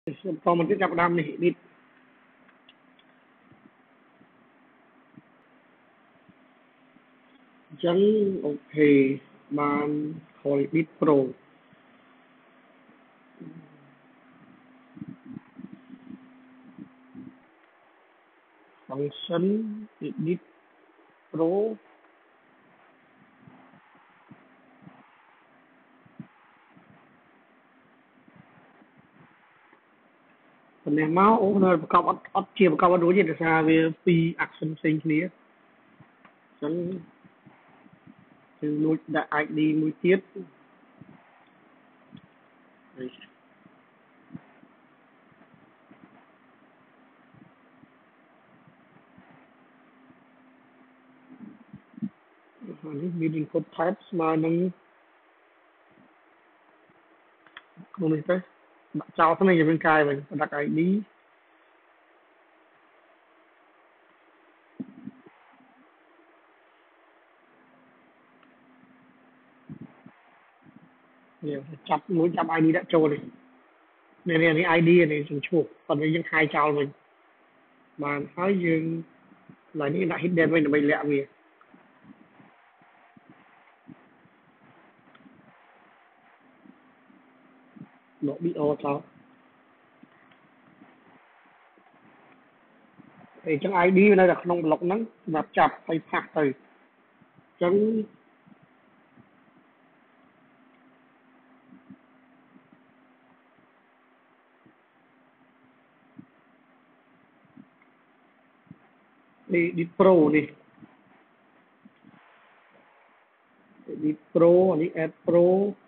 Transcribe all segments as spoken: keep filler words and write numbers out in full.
พอมันก็จับดำนี่นิดจังโอเคบานคอยบิดโปรฟังก์ชันบิดโปรเป็นแนวเมาส์โอ้เนยประกอบอัดเทียบประกอบดูยิ่งจะซาเวปีอักษรเซนนี้ฉันคือมูดไอดีมูเทียบอันนี้มีดินโคดไทป์มาหนึ่งตรงนี้ไปเจ้าท่านนี้จะเป็นกายไปดักไอดีเนี่ยจับมูจับไอดีได้โจเลยเนี่ยเนี่ยนี่ไอดีเนี่ยฉันชั่วตอนนี้ยังหายเจ้าเลยมาหายยังหลายนี่ได้ฮิตเดนไว้ในใบเละเวียดอกบีโอเจ้า thì chẳng ai đi nơi là không lọc nắng và chập phải phạt từ chẳng đi đi pro đi đi pro đi add pro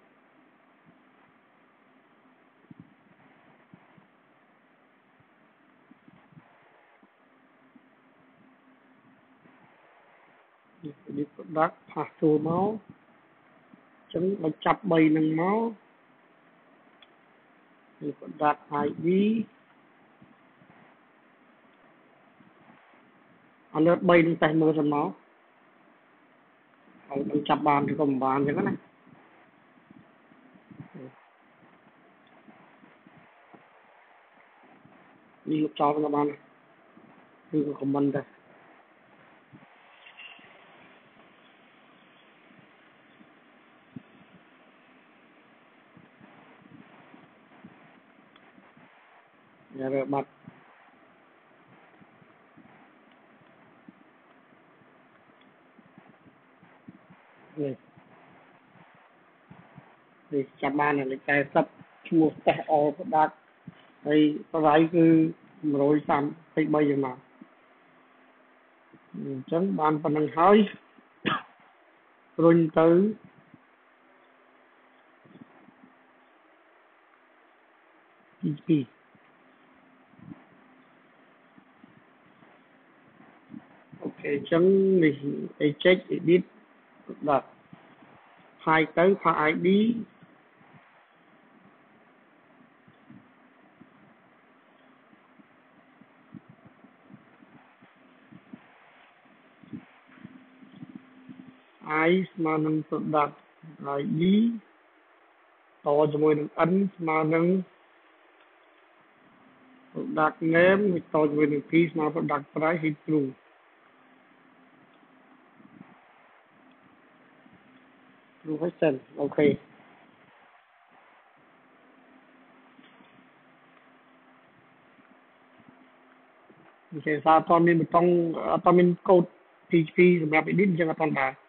đi đắt phạt chùa máu chẳng mà chập bầy nâng máu đi đặt ai đi anh lớp bay lên tay mưa thành máu ông chập bàn thì còn bàn thì cái này đi lúc cho cái bàn này đi còn mình đây nhà rồi bật này thì chập bàn này cái sắp chua tè o đặt đây có cái cứ rồi xong thì bây giờ mà chẳng bàn phần năng hơi rồi tới pê pê ok chẳng mình phải check edit đặt hai tới file i đê i ស្មើនឹង product ไอ ดี តជាមួយនឹង n ស្មើនឹង product name តជាមួយនឹង p ស្មើ product price ហើយ true true ហើយសិនអូខេអូខេសារអត់មានប៊ូតុងអត់មានកូដ php សម្រាប់ edit អញ្ចឹងអត់ទាន់ដែរ